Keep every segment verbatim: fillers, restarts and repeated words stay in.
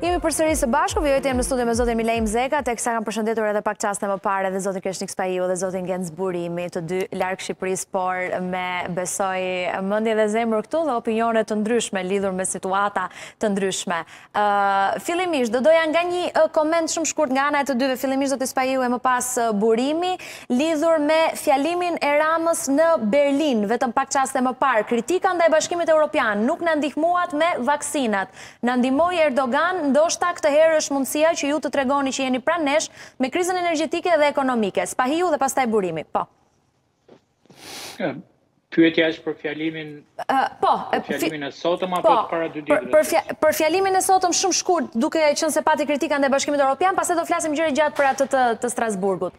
Jemi përsëri së bashku, vjojtë jem në studio me zotin Milej Mzeka, teksa kam përshëndetur edhe pak qaste më parë edhe zotin Kreshnik Spahiu dhe zotin Genc Burimi, të dy larg Shqipërisë, por me besoj mendje dhe zemër këtu dhe opinione të ndryshme lidhur me situata të ndryshme. Uh, fillimisht, do doja nga një koment shumë shkurt nga ana e të dyve, fillimisht zotin Spahiu e më pas Burimi, lidhur me fjalimin e Ramës në Berlin, vetëm pak qaste më parë. Kritika ndaj Bashkimit Evropian nuk na ndihmuat me vaksinat. Na ndihmoi Erdogan, ndoshta këtë herë është mundësia që ju të tregoni që jeni pranë nesh me krizën energjetike dhe ekonomike. Spahiu dhe pastaj Burimi. Po. Pyetja është për fjalimin uh, po, për fjalimin e sotëm apo po, para dy ditëve? Për, për, për fjalimin e sotëm shumë shkurt, duke qenë se pati kritika ndaj Bashkimit Evropian, pastaj do flasim gjëre gjatë për atë të, të Strasburgut.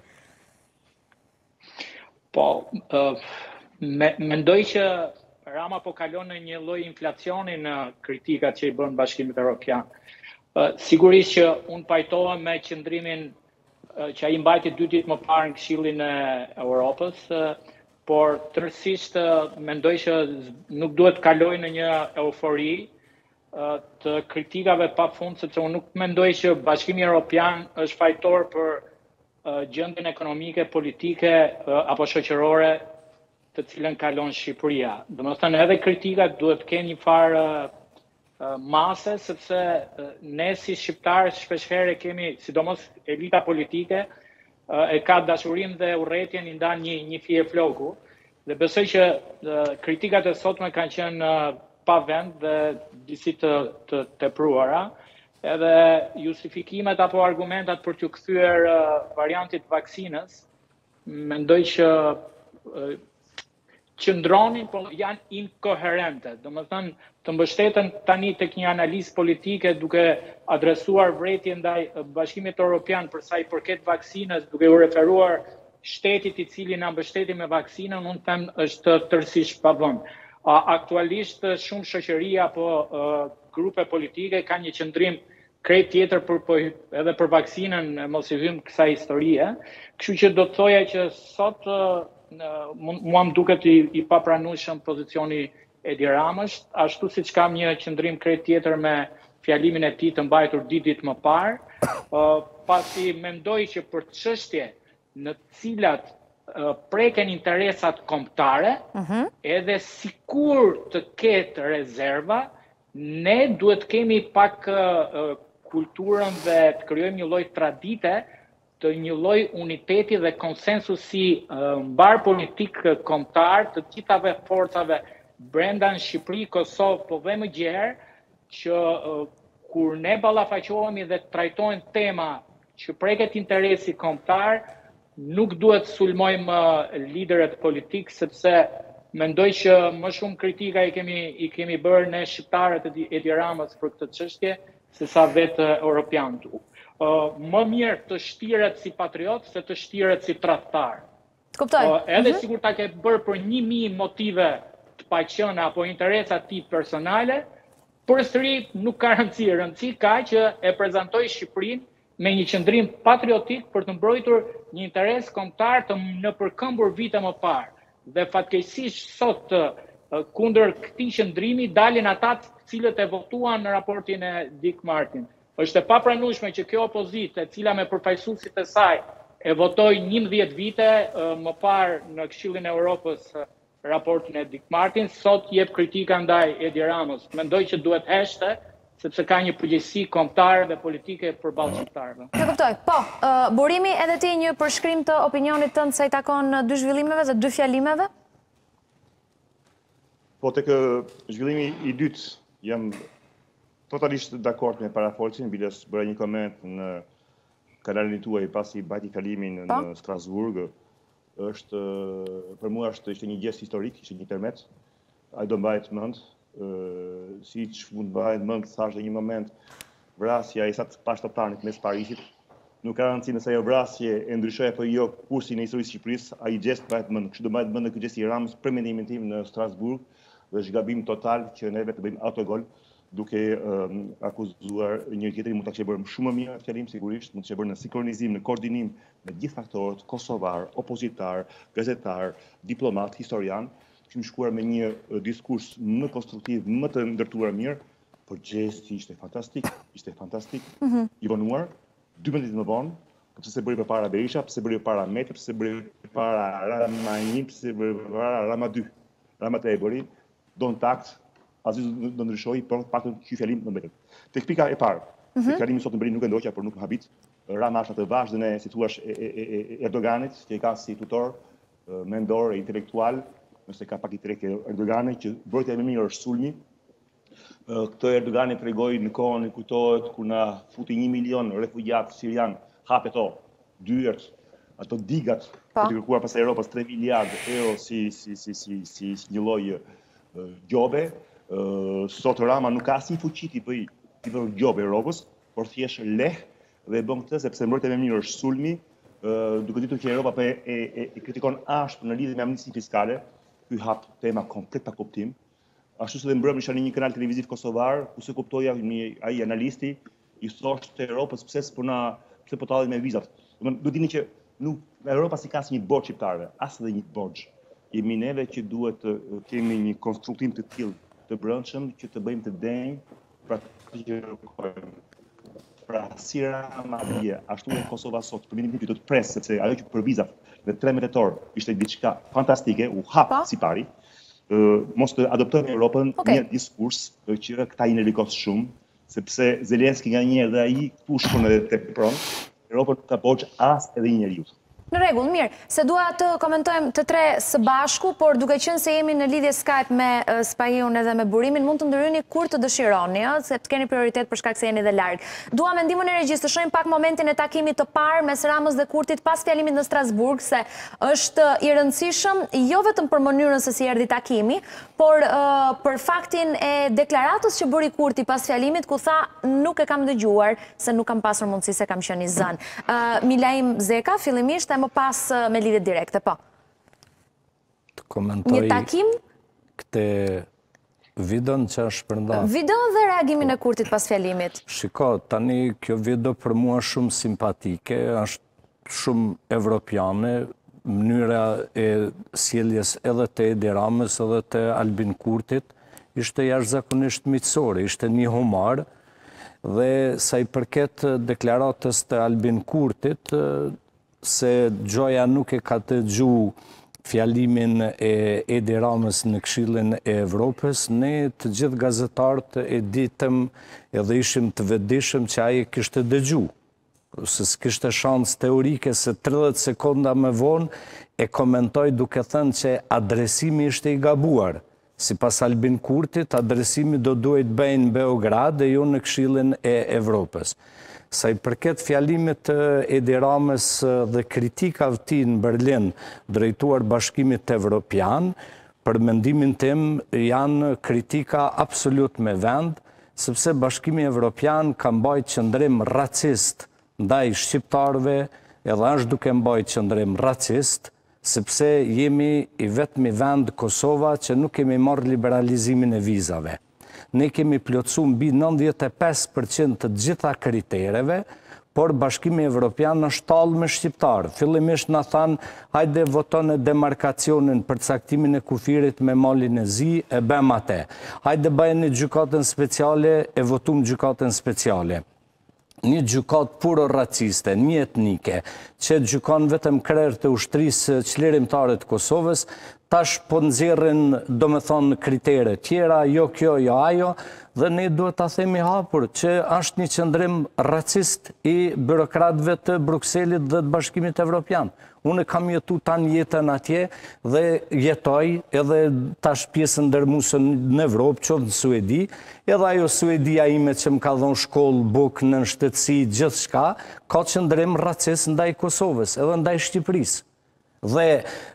Po, uh, me, mendoj që Rama po kalon në një lloj inflacioni në kritikat që i bën Bashkimit Evropian. Uh, sigurisht që unë pajtohem me qëndrimin uh, që ai mbajti dy ditë më parë në Këshillin e Europës, uh, por tërësisht uh, mendoj që nuk duhet kaloj në një eufori uh, të kritikave pafund, sepse unë nuk mendoj që Bashkimi Evropian është fajtor për uh, gjendjen ekonomike, politike uh, apo shoqërore të cilën kalon Shqipëria. Domethënë edhe kritikat duhet të kenë një farë uh, mase, sepse uh, ne si shqiptarë shpeshherë kemi, sidomos elita politike, uh, e ka dashurinë dhe urrëtien i ndan një një fije floku. Dhe besoj që uh, kritikat e sotme kanë qenë uh, pa vend dhe disi të të tepruara. Edhe justifikimet apo argumentat për t'u kthyer uh, variantit vaksinës, mendoj që uh, qëndronin, po janë inkoherente. Domethënë, të mbështeten tani tek një analizë politike duke adresuar vërejtje ndaj Bashkimit Evropian për sa i përket vaksinës, duke u referuar shtetit i cili na mbështeti me vaksinën, unë them është tërësisht pavën. Aktualisht shumë shoqëri apo uh, grupe politike kanë një qëndrim krejt tjetër për, për, edhe për vaksinën, mos i vim kësaj historie. Kështu që do të thoja që sot uh, mua më duket i, i papranueshëm pozicioni Edi Ramës, ashtu siç kam një qëndrim krejt tjetër me fjalimin e tij të mbajtur dy ditë më parë, uh, pasi mendoj që për çështje në të cilat uh, preken interesat kombëtare, uh-huh. edhe sikur të ketë rezerva, ne duhet kemi pak uh, kulturën dhe të krijojmë një lloj tradite të një lloj uniteti dhe konsensusi uh, mbar politik kombëtar të gjithave forcave brenda në Shqipëri, Kosovë, po dhe më gjerë, që uh, kur ne ballafaqohemi dhe trajtojnë tema që preket interesi kombëtar, nuk duhet sulmojmë uh, liderët politik, sepse mendoj që më shumë kritika i kemi i kemi bërë ne shqiptarët e Edi Ramës për këtë çështje, se sa vetë uh, europianët. Uh, më mirë të shtiret si patriot se të shtiret si tradhtar. Kuptoj. Uh, edhe mm-hmm. sikur ta ke bërë për një mijë motive të paqëna apo interesa ti personale, përsëri nuk ka rëndësi. Rëndësi ka që e prezantoj Shqipërinë me një qëndrim patriotik për të mbrojtur një interes kombëtar të në përkëmbur vite më parë. Dhe fatkeqësisht sot uh, kundër këtij qëndrimi dalin ata të cilët e votuan në raportin e Dick Martin. Është e papranueshme që kjo opozitë, e cila me përfaqësuesit e saj e votoi njëmbëdhjetë vite më parë në Këshillin e Europës raportin e Dick Martin, sot jep kritika ndaj Edi Ramës. Mendoj që duhet heshte, sepse ka një përgjegjësi kombëtare dhe politike përballë shqiptarëve. E kuptoj. Po, uh, Burimi, edhe ti një përshkrim të opinionit tënd sa i takon dy zhvillimeve dhe dy fjalimeve? Po, tek zhvillimi i dytë jam totalisht dakord me parafolsin, biles bëra një koment në kanalin tuaj pasi bajti fjalimin në Strasburg. Është për mua është ishte një gest historik, ishte një tërmet. Ai do mbahet mend, siç mund mbahet mend thash në një moment vrasja e sa të pashtatarënit mes Parisit. Nuk ka rëndësi nëse ajo vrasje e ndryshoi apo jo kursin e historisë së Shqipërisë, ai gest mbahet mend. Kështu do mbahet mend ky gest i Ramës për mendimin tim në Strasburg, dhe është gabim total që ne vetë bëjmë autogol duke um, akuzuar një tjetrin. Mund ta kishte bërë shumë më mirë fjalim, sigurisht, mund të kishte bërë në sinkronizim, në koordinim me gjithë faktorët, kosovar, opozitar, gazetar, diplomat, historian, kishim shkuar me një uh, diskurs më konstruktiv, më të ndërtuar mirë, por gjesti ishte fantastik, ishte fantastik, i vonuar, dy menit më vonë, pse se bëri përpara Berisha, pse bëri përpara Mete, pse bëri përpara Rama një, pse bëri përpara Rama dy. Rama tre e bëri, do në takt, asgjë do ndryshoi, por paktën ky fjalim më mbetët. Tek pika e parë, se fjalimi sot në Beri nuk e ndoqja, por nuk më habit. Rama është atë vazhdën e, si thua, e Erdoganit, që i ka si tutor, mendor e intelektual, nëse ka pak i trek e Erdoganit, që brojtja më mirë është sulmi. Këtë Erdogani tregoi në kohën e kujtohet kur na futi një milion refugjat sirian, hape to, dyert, ato digat për të kërkuar pas Europës tre miliardë euro si si si si si një lloj gjobe. Sot Rama nuk ka si fuqi ti bëj ti bëj gjobe Europës, por thjesht leh dhe e bën këtë sepse mbrojtja më mirë është sulmi, duke ditur që Europa po e kritikon ashpër në lidhje me amnistinë fiskale, ky hap tema komplet pa kuptim. Ashtu se dhe mbrëm isha në një kanal televiziv kosovar, ku se kuptoja ai analisti, i thoshte Europës pse s'po na pse po tallet me vizat. Do dini që nuk Europa si ka si një borxh shqiptarëve, as edhe një borxh. Jemi neve që duhet të kemi një konstruktim të tillë të brendshëm që të bëjmë të denj pra të kërkojmë. Pra si Rama bie, ashtu e Kosova sot, për minimum do të pres sepse ajo që për vizat në trettëmbër tetor ishte diçka fantastike, u hap si pari. Mos të adoptojmë Europën një diskurs që këta i nervikos shumë, sepse Zelenski nga njerë dhe ai këtu shkon edhe tek pron, Europën ka borxh as edhe një njeriu. Në rregull, mirë, se dua të komentojmë të tre së bashku, por duke qenë se jemi në lidhje Skype me Spahiun edhe me Burimin, mund të ndryheni kur të dëshironi, se të keni prioritet për shkak se jeni dhe larg. Dua me ndihmën e regjisë të shohim pak momentin e takimit të parë mes Ramës dhe Kurtit pas fjalimit në Strasburg, se është i rëndësishëm jo vetëm për mënyrën se si erdhi takimi, por për faktin e deklaratës që bëri Kurti pas fjalimit, ku tha nuk e kam dëgjuar se nuk kam pasur mundësi se kam qenë i zënë. Milaim Zeka, fillimisht më pas me lidhje direkte, po. Të komentoj një takim? Këte videon që është përnda. Videon dhe reagimin e Kurtit pas fjalimit. Shiko, tani kjo video për mua shumë simpatike, është shumë evropiane, mënyra e sjelljes edhe të Edi Ramës edhe të Albin Kurtit, ishte jashtëzakonisht miqësore, ishte një humor, dhe sa i përket deklaratës të Albin Kurtit, se Gjoja nuk e ka të gju fjalimin e Edi Ramës në Këshillin e Evropës, ne të gjithë gazetarët e ditëm edhe ishim të vetëdijshëm që ai kishte dëgju. Se s'kishte shans teorike se tridhjetë sekonda më vonë e komentoj duke thënë që adresimi ishte i gabuar. Sipas Albin Kurtit, adresimi do duhet bëjnë në Beograd dhe jo në Këshillin e Evropës. Sa i përket fjalimit të Edi Ramës dhe kritikave të tij në Berlin drejtuar Bashkimit Evropian, për mendimin tim janë kritika absolut me vend, sepse Bashkimi Evropian ka mbajtur qëndrim racist ndaj shqiptarëve, edhe është duke mbajtur qëndrim racist, sepse jemi i vetmi vend Kosova që nuk kemi marrë liberalizimin e vizave. Ne kemi plotësu mbi nëntëdhjetë e pesë përqind të gjitha kritereve, por Bashkimi Evropian është tallë me shqiptarë. Fillimisht na thanë, hajde voton e demarkacionin për caktimin e kufirit me malin e zi, e bëm atë. Hajde bëjeni gjykatën speciale, e votum gjykatën speciale. Një gjykat puro raciste, një etnike, që gjykon vetëm krerë të ushtrisë çlirimtare të Kosovës, tash po nxjerrin domethënë kritere tjera, jo kjo, jo ajo, dhe ne duhet ta themi hapur që është një qëndrim racist i byrokratëve të Brukselit dhe të Bashkimit Evropian. Unë kam jetu tanë jetën atje dhe jetoj edhe tash pjesën ndërmuesën në Evropë, qoftë në Suedi, edhe ajo Suedia ime që më ka dhënë shkollë, bukë, në shtetësi, gjithçka, ka qëndrim racist ndaj Kosovës, edhe ndaj Shqipërisë. Dhe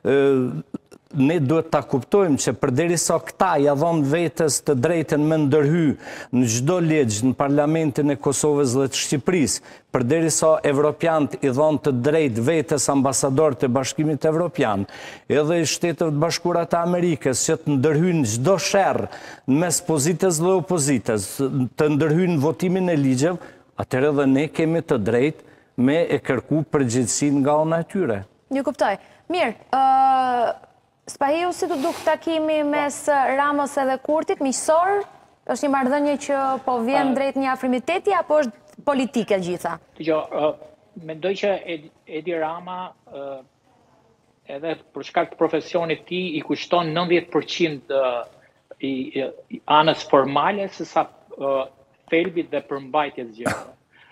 ne duhet ta kuptojmë që përderisa këta ja dhon vetes të drejtën me ndërhy në çdo ligj në parlamentin e Kosovës dhe të Shqipërisë, përderisa evropianët i dhon të drejtë vetes ambasadorët e Bashkimit Evropian, edhe Shtetet e Bashkuara të Amerikës që të ndërhyjnë çdo sherr mes pozitës dhe opozitës, të ndërhyjnë votimin e ligjeve, atëherë edhe ne kemi të drejtë me e kërku përgjegjësinë nga ana e tyre. Ju kuptoj. Mirë, ë Spahiu, si të duk takimi mes Ramës edhe Kurtit, miqësor, është një marrëdhënie që po vjen drejt një afrimiteti apo është politike gjitha? Jo, mendoj që Edi Rama edhe për shkak të profesionit ti i kushton nëntëdhjetë përqind i anës formale se sa thelbit dhe përmbajtjes gjërave.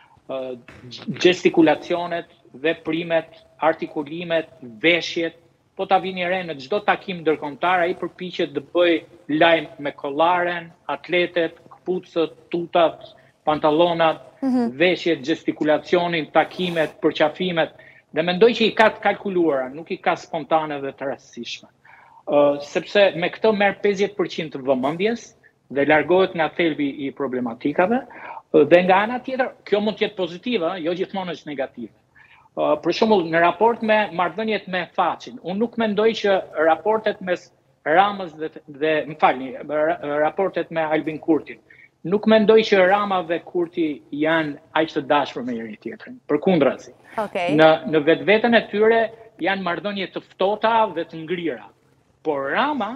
Gestikulacionet, veprimet, artikulimet, veshjet, po ta vini re në çdo takim ndërkombëtar, ai përpiqet të bëj lajm me kollaren, atletet, kputucët, tutat, pantallonat, mm-hmm. veshjet, gestikulacionin, takimet, përqafimet, dhe mendoj që i ka të kalkuluara, nuk i ka spontane dhe të rastësishme. Uh, sepse me këtë merr pesëdhjetë përqind të vëmendjes dhe largohet nga thelbi i problematikave, uh, dhe nga ana tjetër, kjo mund të jetë pozitive, jo gjithmonë është negative. Uh, për shembull, në raport me marrëdhëniet me Faqin, unë nuk mendoj që raportet mes Ramës dhe, dhe më falni, raportet me Albin Kurtin, nuk mendoj që Rama dhe Kurti janë aq të dashur me njëri tjetrin. Përkundrazi. Okay. Në në vetveten e tyre janë marrëdhënie të ftohta dhe të ngrira. Por Rama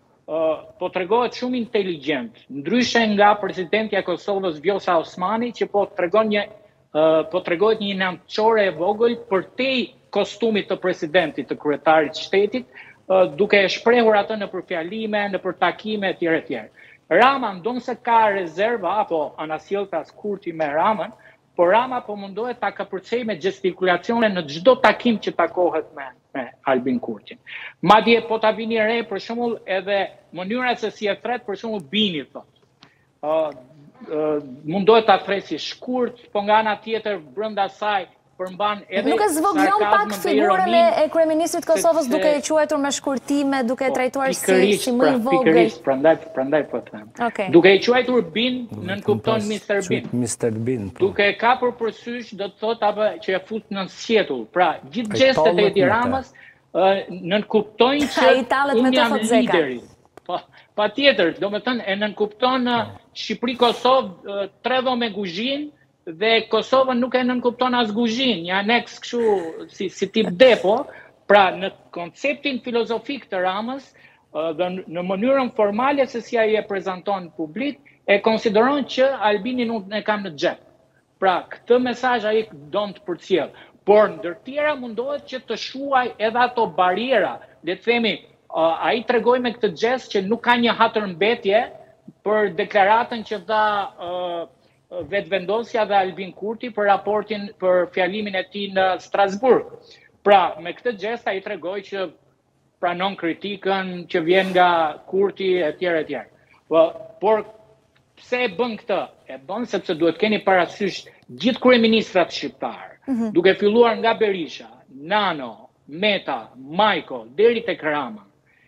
uh, po tregohet shumë inteligjent, ndryshe nga presidentja e Kosovës Vjosa Osmani, që po tregon një Uh, po tregohet një nënçore e vogël për te kostumit të presidentit, të kryetarit shtetit, uh, duke e shprehur atë në për fjalime, në për takime etj etj. Rama ndonse ka rezerva apo anasjelltas Kurti me Ramën, por Rama po mundohet ta kapërcej me gestikulacione në çdo takim që takohet me me Albin Kurtin. Madje po ta vini re për shembull edhe mënyra se si e thret për shembull Bini thotë. Uh, Uh, mundohet ta thresë shkurt, po nga ana tjetër brenda saj përmban edhe nuk e zvoglon pak figurën e kryeministrit Kosovës se, duke e quajtur me shkurtime, duke e trajtuar si si më i vogël. Pikërisht, prandaj prandaj po them. Okay. Duke e quajtur Bin, nën kupton mister Bin. mister Bin. Po. Duke e kapur përsysh do të thotë apo që e fut në sjetull. Pra, gjithë gjestet e Edi Ramës uh, nën kuptojnë që unë jam lideri. Pa, pa tjetër, do me thënë, e nënkupton uh, Shqipëri-Kosovë uh, tre dhomë me guzhin, dhe Kosovën nuk e nënkupton as guzhin, një aneks kështu si, si tip depo, pra në konceptin filozofik të Ramës, uh, dhe në mënyrën formale se si ai e prezanton publik, e konsideron që Albini nuk e kam në xhep. Pra, këtë mesazh ai don të përcjell, por ndër tjera mundohet që të shuaj edhe ato bariera, le të themi. Uh, a i tregoj me këtë gest që nuk ka një hatër mbetje për deklaratën që dha uh, vetëvendosja dhe Albin Kurti për raportin, për fjalimin e tij në Strasburg. Pra, me këtë gest a i tregoj që pranon kritikën që vjen nga Kurti etj etj. Well, por pse e bën këtë? E bën sepse duhet keni parasysh gjithë kryeministrat shqiptar, mm-hmm. duke filluar nga Berisha, Nano, Meta, Majko, deri tek Rama.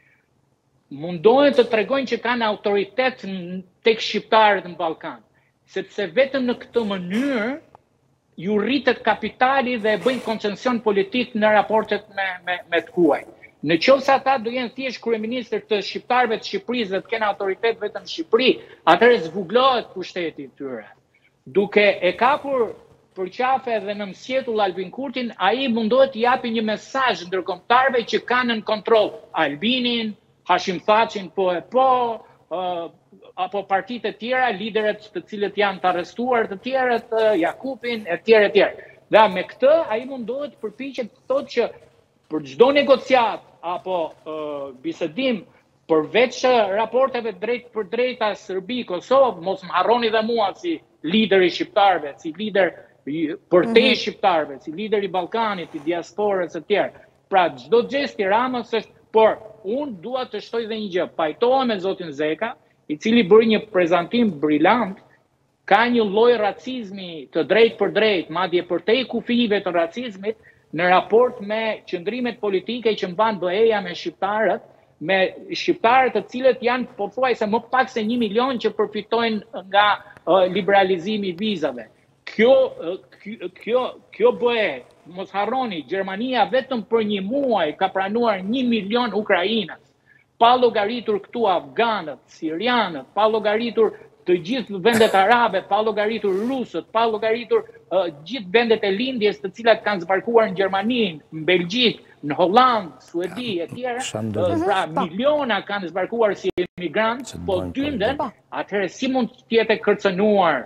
Mundohen të tregojnë që kanë autoritet tek shqiptarët në Ballkan, sepse vetëm në këtë mënyrë ju rritet kapitali dhe bëjnë koncesion politik në raportet me me me të huaj. Në qoftë se ata do jenë thjesht kryeministër të shqiptarëve të Shqipërisë dhe të kenë autoritet vetëm në Shqipëri, atëherë zbuglohet pushteti i tyre. Duke e kapur për qafe dhe në msjetull Albin Kurtin, ai mundohet të japi një mesazh ndërkombëtarëve që kanë në kontroll Albinin, Hashim Thaqin po e po, uh, apo partitë e tjera, lideret të cilët janë të arrestuar, të tjerët, uh, Jakupin, e tjerë, e tjerë. Dhe me këtë, a i mundohet përpiqet të thotë që për çdo negociat, apo uh, bisedim, përveç raporteve drejt për drejta Serbi, Kosovë, mos më harroni dhe mua si lider i shqiptarëve, si lider për te i shqiptarëve, si lider i Ballkanit, i diasporës e tjerë. Pra, çdo gjest i Ramës është, por unë dua të shtoj dhe një gjë, pajtohem me zotin Zeka, i cili bëri një prezantim brillant, ka një lloj racizmi të drejt për drejt, madje për te i kufive të racizmit, në raport me qëndrimet politike që mban B E-ja me shqiptarët, me shqiptarët të cilët janë pothuajse më pak se një milion që përfitojnë nga uh, liberalizimi i vizave. Kjo, uh, kjo, kjo, kjo B E, mos harroni, Gjermania vetëm për një muaj ka pranuar një milion ukrainës, pa llogaritur këtu afganët, sirianët, pa llogaritur të gjithë vendet arabe, pa llogaritur rusët, pa llogaritur uh, gjithë vendet e lindjes të cilat kanë zbarkuar në Gjermani, në Belgjik, në Hollandë, Suedi e tjera, pra miliona kanë zbarkuar si emigrantë, po dynden, atëherë si mund të jetë kërcënuar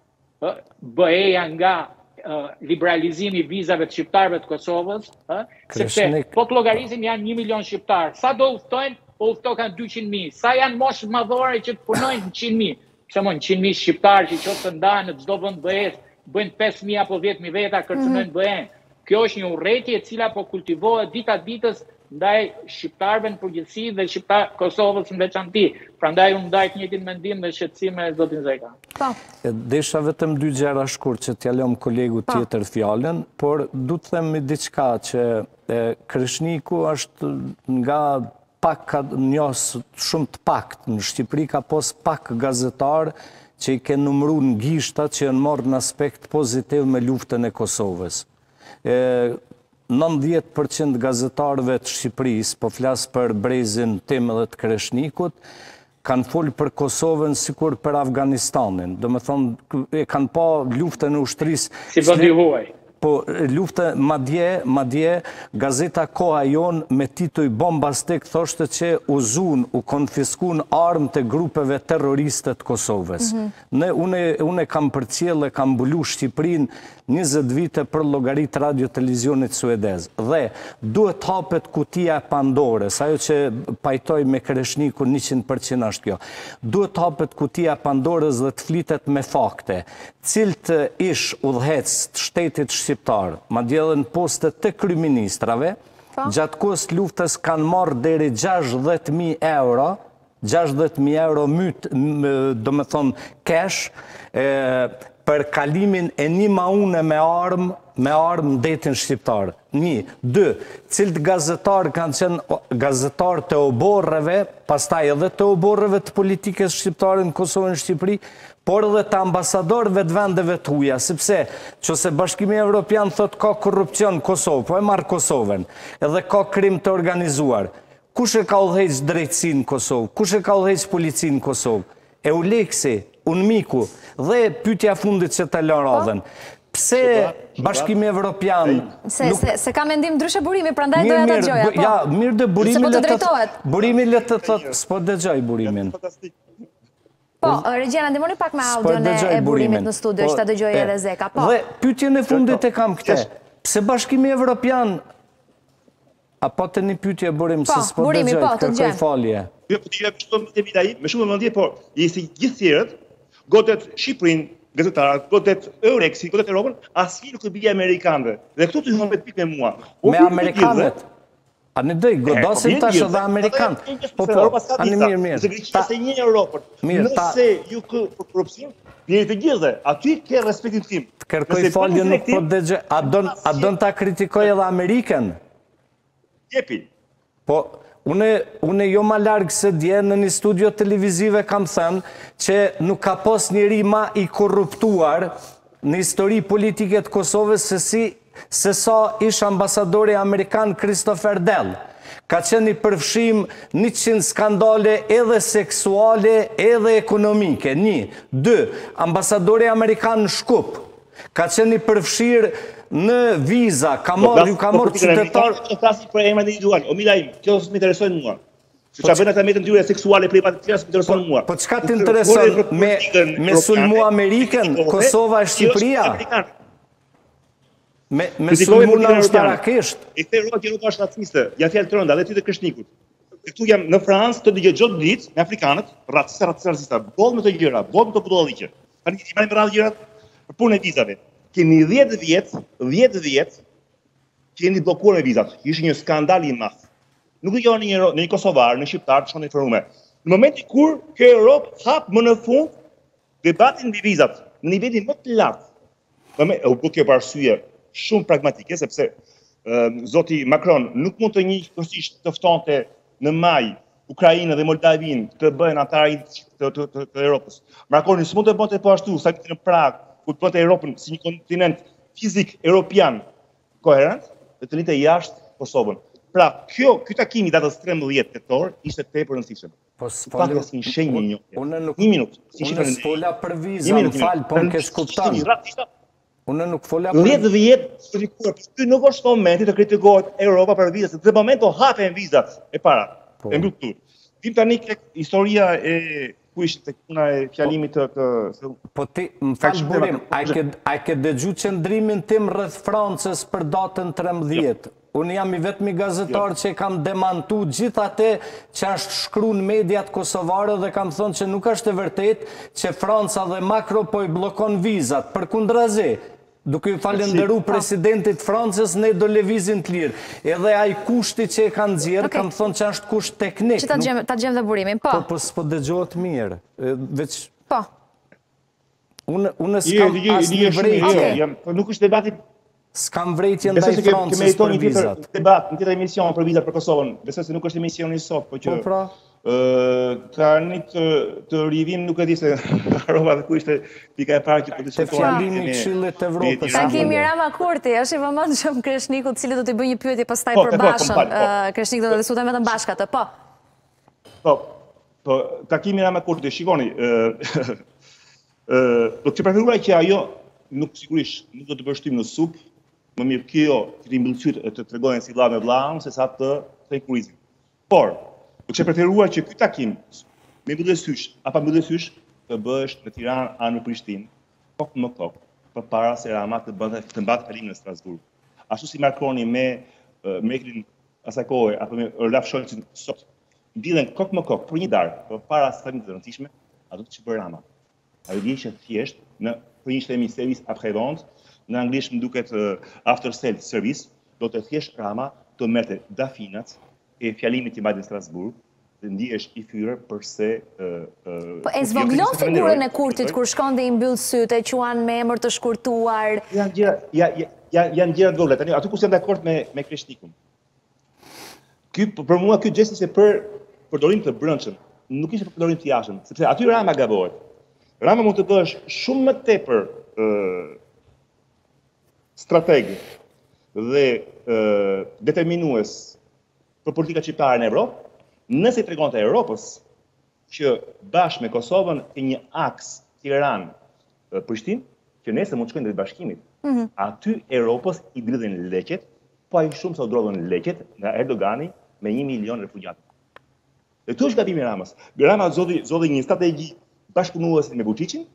B E-ja nga liberalizimi i vizave të shqiptarëve të Kosovës, sepse po të llogarisim janë një milion shqiptar. Sa do udhtojnë? Po udhto kanë dyqind mijë. Sa janë moshë madhore që të punojnë njëqind mijë? Pse mo njëqind mijë shqiptarë që qoftë të ndahen në çdo vend B E-s, bëjnë pesë mijë apo dhjetë mijë veta kërcënojnë B E-n. Kjo është një urrëtie e cila po kultivohet dita ditës ndaj shqiptarëve në përgjithësi dhe shqiptar Kosovës në veçanti. Prandaj unë ndaj të njëjtin mendim dhe shqetësim me zotin Zeka. Po. Desha vetëm dy gjëra shkurt që t'ja lëm kolegu tjetër fjalën, por du të them diçka që Kreshniku është nga pak njës shumë të pakt. Në Shqipëri ka pos pak gazetar që i ke numru në gishta që janë marrë në aspekt pozitiv me luftën e Kosovës. nëntëdhjetë përqind gazetarëve të Shqipërisë, po flasë për brezin tim edhe të Kreshnikut, kanë folë për Kosovën sikur për Afganistanin. Do me thonë, e kanë pa luftën e ushtrisë. Si vendi huaj. Po luftë madje, madje, gazeta Koha Jon me titull bombastik thoshte që u zun, u konfiskun armë të grupeve terroriste të Kosovës. Ne, une, une kam përcjellë, kam bulu Shqiprin njëzet vite për llogarit radio-televizionit suedez. Dhe duhet hapet kutia e Pandores, ajo që pajtoj me Kreshniku njëqind përqind është kjo. Duhet hapet kutia e Pandores dhe të flitet me fakte. Cilët ish udhëhec të shtetit shqiptar, madje edhe në postet të kryeministrave, gjatë kohës luftës kanë marrë deri gjashtëdhjetë mijë euro, gjashtëdhjetë mijë euro myt, do me thonë cash, për kalimin e një maune me armë, me armë në detin shqiptar. Një. Dë, cilët gazetarë kanë qenë gazetarë të oborreve, pastaj edhe të oborreve të politikës shqiptare në Kosovën e Shqipëri, por edhe të ambasadorëve të vendeve të huaja, sepse nëse Bashkimi Evropian thot ka korrupcion në Kosovë, po e marr Kosovën, edhe ka krim të organizuar. Kush e ka udhëheq drejtësinë në Kosovë? Kush e ka udhëheq policinë në Kosovë? Euleksi, Unmiku, dhe pyetja fundit që të lën radhën. Pse Bashkimi Evropian... Se ka mendim ndryshe burimi, prandaj doja ta dëgjoja. Ja, mirë dhe burimi le të burimi le të thotë, s'po dëgjoj burimin. Po, Regjena, ndihmoni pak me audion e burimit në studio, që ta dëgjoj edhe Zeka. Dhe pyetjen e fundit e kam këtë. Pse Bashkimi Evropian apo të një pyetje burim se s'po dëgjoj, kërkoj falje. Jo, po ti me shumë mendje, por jesi gjithë tjerët, godet Shqipërinë, gazetarët, godet Eureksi, godet Europën, asnjë nuk e bie amerikanëve. Dhe këtu të humbet pikë me mua. Me amerikanët. A në dëj, godosin tash edhe amerikanët. Po, po, a në mirë, mirë. Nëse Greqia se një Europën, nëse ju kë për korupcion, njëri të gjithë, aty ke respektin tim. Të kërkoj falje nuk po dëgjë, a don ta kritikoj edhe Amerikën? Jepi. Po, une jo ma largë se dje në një studio televizive kam thënë që nuk ka pos njëri ma i korruptuar në histori politike të Kosovës se si se sa ish ambasadori Amerikan Christopher Dell. Ka qenë i përfshim njëqind skandale edhe seksuale edhe ekonomike. Një. Dë, ambasadori Amerikan në Shkup. Ka qenë i përfshirë në viza, ka morë qytetar... Të klasi për emra individual. O mila im, kjo së më interesojnë mua. Që që bëna të metën dyre seksuale për i patë të tjera së më interesojnë mua. Po që ka të interesojnë me sulmu Amerikën, Kosova e Shqipëria? Me sulmu në ushtarakisht? E këtë roa kjo nuk është raciste, janë fjallë të rënda, dhe ty të Kreshnikut. E këtu jam në Francë të dëgjë gjotë ditë me Afrikanët, racista, racista, racista, bodë me të gjëra, bodë me të budalliqe. Tani i marim radhë gjërat për punë e vizave. Keni dhjetë vjetë, dhjetë vjetë, keni blokuar me vizat. Ishtë një skandal i madh. Nuk do një në një kosovar, në shqiptar, të shonë informume. Në momenti kur kjo Europë hap më në fund debatin mbi vizat, në nivelin më të lartë. U bë kjo për arsye shumë pragmatike, sepse zoti Macron nuk mund të një kërësisht të ftonte në maj Ukrajinë dhe Moldavinë të bëhen antarë të Europës. Macron nuk mund të bënte po ashtu, sa këtë në Prag, ku të bënte Europën si një kontinent fizik europian koherent, dhe të njëte jashtë Kosovën. Pra, kjo, kjo takimi datës trembëdhjetë tetor ishte tepër rëndësishëm. Po s'fali asnjë shenjë një. Unë nuk një minutë. Unë s'fola për vizë, më fal, po më kesh kupton. Unë nuk folja për... dhjetë vjet kritikuar, ky nuk është momenti të kritikohet Europa për vizat, në moment o hapen vizat e para, e mbyll këtu. Vim tani tek historia e ku ishte tek puna e fjalimit të... të... Po ti, më faq burim, a e ke dëgju qëndrimin tim rreth Francës për datën trembëdhjetë? Unë jam i vetëmi gazetar që kam demantu gjithë atë që është shkru në mediat kosovare dhe kam thonë që nuk është e vërtet që Franca dhe Macron po i blokon vizat. Për kundrazi, duke i falenderu presidentit Francës, ne do lëvizin të lirë. Edhe ai kushti që e kanë zjerë, kam thonë që është kusht teknik. Që ta gjem dhe burimin, po? Po, po s'po dëgjohet mirë. Veç... Po. Unë s'kam asnjë vrejtje. Nuk është debati... S'kam vrejtje ndaj Francës për vizat. Debat, në tjetër emision për vizat për Kosovën, besoj se nuk është emisioni sot, po që... Po pra? Tani të rivim nuk e di se Roma dhe ku ishte pika e parë që po diskutohet. Te fjalimi i Këshillit të Evropës. Takimi Rama Kurti, është i vëmendshëm Kreshnikut, i cili do t'i bëjë një pyetje pastaj për Bashën. Kreshnik do të diskutojmë vetëm bashkat, po. Po, po, takimi Rama Kurti, shikoni, do të preferuar që ajo nuk sigurisht nuk do të bështim në sup, më mirë kjo të rimbullësyt të të tregojnë si vla me vlaun, se sa të të kurizim. Por, do të preferuar që ky takim me mbyllesysh, apo mbyllesysh, të bësh në Tiranë anë në Prishtinë, kokë më kokë, përpara se Rama të bënte të mbatë falimin në Strasburg. Ashtu si Macroni me Merkelin asaj kohe, apo me Olaf Scholzin sot, mbyllen kokë më kokë për një darkë, përpara se falimit të rëndësishme, ato të që bërë Rama. Ai di që thjesht në për një shtemi service après-vente, në anglisht më duket after sales service, do të thjesht Rama të merrte dafinat e fjalimit i mbajtur në Strasburg, dhe ndihesh i fyer përse... Po e zvoglon figurën e Kurtit kur shkon dhe i mbyll sytë, e quan me emër të shkurtuar... Janë gjëra të vogla, tani aty ku jam dakord me me Kreshnikun. Ky për mua ky gjesti se për përdorim të brendshëm, nuk ishte për përdorim të jashtëm, sepse aty Rama gabohet. Rama mund të bësh shumë më tepër strateg dhe determinues për politika shqiptare në Evropë, nëse i tregonte Europës që bashkë me Kosovën ke një aks Tiranë-Prishtinë, që nesër mund të shkojnë drejt bashkimit. Aty Europës i dridhen leqet, po ai shumë sa u drodhën leqet nga Erdogani me një milion refugjatë. Dhe këtu është gabimi i Ramës. Rama zoti zoti një strategji bashkëpunuese me Vučićin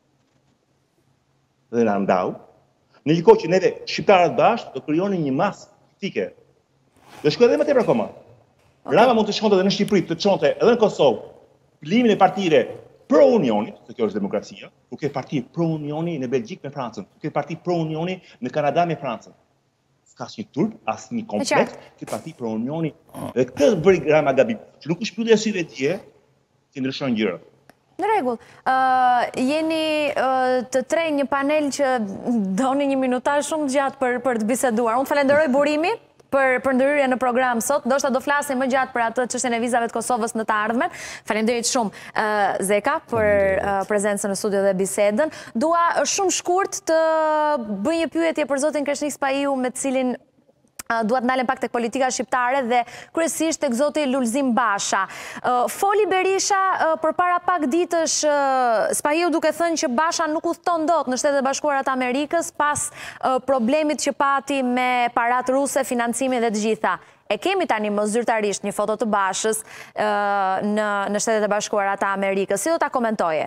dhe na ndau. Në një kohë që neve shqiptarët bashkë do krijonin një masë politike. Dhe shkoj edhe më tepër akoma. Rama mund të shkonte edhe në Shqipëri, të çonte edhe në Kosovë limin e partive pro Unionit, se kjo është demokracia, ku ke parti pro Unioni në Belgjik me Francën, ku ke parti pro Unioni në Kanada me Francën. S'ka asnjë turp, asnjë kompleks, ke parti pro Unioni. Dhe këtë bëri Rama gabim, që nuk është pyetje syve dje, që ndryshon gjërat. Në rregull, jeni të tre një panel që doni një minutazh shumë gjatë për për të biseduar. Unë falenderoj Burimi për për ndërhyrjen në program sot. Ndoshta do flasim më gjatë për atë çështjen e vizave të Kosovës në të ardhmen. Faleminderit shumë Zeka për prezencën në studio dhe bisedën. Dua shumë shkurt të bëj një pyetje për zotin Kreshnik Spahiu, me të cilin duat ndalen pak tek politika shqiptare dhe kryesisht tek zoti Lulzim Basha. Foli Berisha përpara pak ditësh Spahiu duke thënë që Basha nuk udhton dot në Shtetet e Bashkuara të Amerikës pas problemit që pati me parat ruse, financimin dhe të gjitha. E kemi tani më zyrtarisht një foto të Bashës në në Shtetet e Bashkuara të Amerikës. Si do ta komentoje?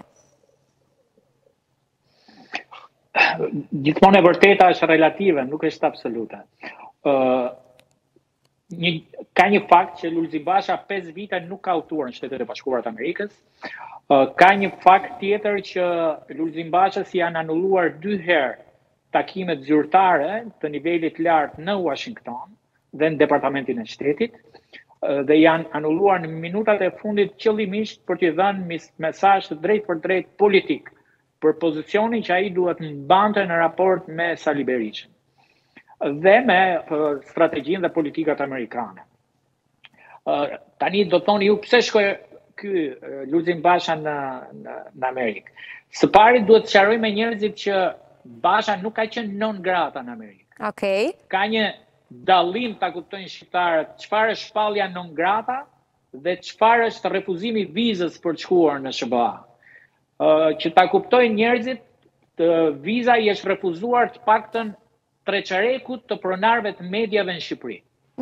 Gjithmonë e vërteta është relative, nuk është absolute. Uh, një, ka një fakt që Lulzim Basha pesë vite nuk ka udhëtuar në Shtetet e Bashkuara të Amerikës. Uh, ka një fakt tjetër që Lulzim Basha si janë anulluar dy herë takimet zyrtare të nivelit lartë në Washington dhe në Departamentin e Shtetit, uh, dhe janë anulluar në minutat e fundit qëllimisht për t'i dhënë mesazh të drejt për drejt politik për pozicionin që ai duhet mbante në raport me Sali Berishën dhe me uh, strategjinë dhe politikat amerikane. Uh, tani do thoni ju pse shkoi ky uh, Lulzim Basha në, në, në Amerikë. Së pari duhet të sqaroj me njerëzit që Basha nuk ka qenë non grata në Amerikë. Okay. Ka një dallim, ta kuptojnë shqiptarët, çfarë është shpallja non grata dhe çfarë është refuzimi vizës për të shkuar në S B A. Uh, që ta kuptojnë njerëzit, të viza i është refuzuar të paktën treqarekut të pronarëve të mediave në Shqipëri,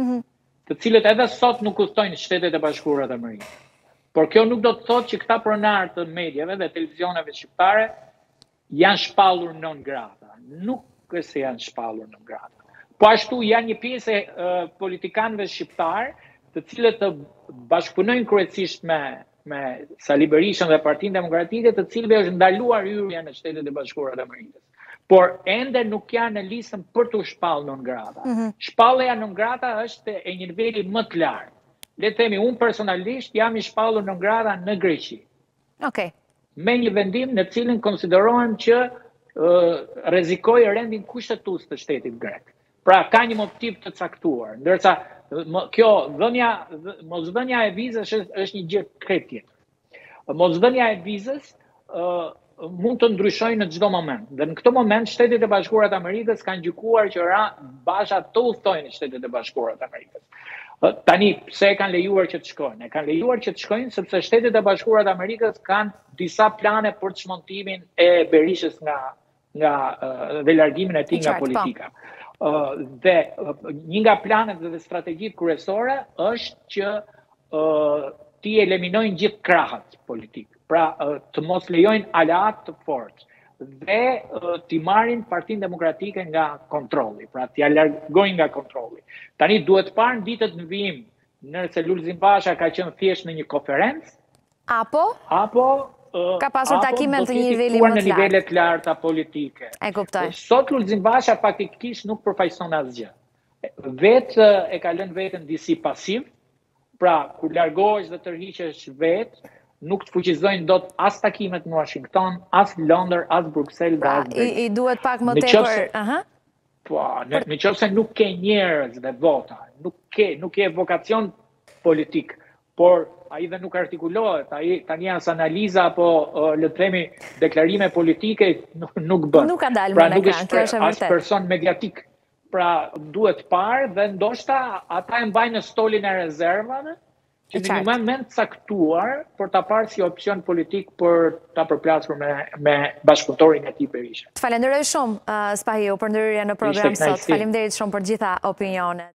të cilët edhe sot nuk udhtojnë Shtetet e Bashkuara të Amerikës. Por kjo nuk do të thotë që këta pronarë të mediave dhe televizioneve shqiptare janë shpallur non grata. Nuk është se janë shpallur non grata. Po ashtu janë një pjesë e uh, politikanëve shqiptarë, të cilët të bashkëpunojnë kryesisht me me Sali Berishën dhe Partinë Demokratike, të cilëve është ndaluar hyrja në Shtetet e Bashkuara të Amerikës. Por ende nuk janë në listën për të shpallur non grata. Mm-hmm. Shpallja non grata është e një niveli më të lartë. Le të themi, unë personalisht jam i shpallur non grata në Greqi. Okay. Me një vendim në cilin konsiderohem që uh, rrezikoj rendin kushtetues të shtetit grek. Pra ka një motiv të caktuar, ndërsa kjo dhënia, mosdhënia e vizës është, është një gjë krejt tjetër. Mosdhënia e vizës uh, mund të ndryshojë në çdo moment. Dhe në këtë moment Shtetet e Bashkuara të Amerikës kanë gjykuar që ra Basha të udhtojnë në Shtetet e Bashkuara të Amerikës. Tani, pse e kanë lejuar që të shkojnë? E kanë lejuar që të shkojnë sepse Shtetet e Bashkuara të Amerikës kanë disa plane për çmontimin e Berishës nga nga dhe largimin e tij nga politika. Uh, dhe uh, një nga planet dhe strategjitë kryesore është që uh, ti eliminojnë gjithë krahët politik. Pra uh, të mos lejojnë aleat të fortë dhe uh, t'i marrin Partinë Demokratike nga kontrolli, pra t'i largojnë nga kontrolli. Tani duhet parë në ditët në vijim, nëse Lulzim Basha ka qenë thjesht në një konferencë, apo apo uh, ka pasur takime të një niveli më të lartë. Në nivele të larta politike. E kuptoj. Sot Lulzim Basha faktikisht nuk përfaqëson asgjë. Vetë e ka lënë veten disi pasiv, pra kur largohesh dhe tërhiqesh vetë, nuk të fuqizojnë dot as takimet në Washington, as Londër, as Bruxelles, pra, as Berlin. I, i duhet pak më tepër. Aha. Po, në, në qoftë se nuk ke njerëz dhe vota, nuk ke nuk ke vokacion politik, por ai dhe nuk artikulohet, ai tani as analiza apo uh, le të themi deklarime politike nuk, nuk bën. Nuk ka dalë pra, më në nuk ekran, kjo është e as vërtetë. person mediatik. Pra duhet parë dhe ndoshta ata e mbajnë në stolin e rezervave, që në një moment caktuar për ta parë si opcion politik për ta përplasur me, me bashkëpunëtorin e tij Berisha. Të falenderoj shumë, uh, Spahiu, për ndërhyrje në program sot. Faleminderit shumë për gjitha opinionet.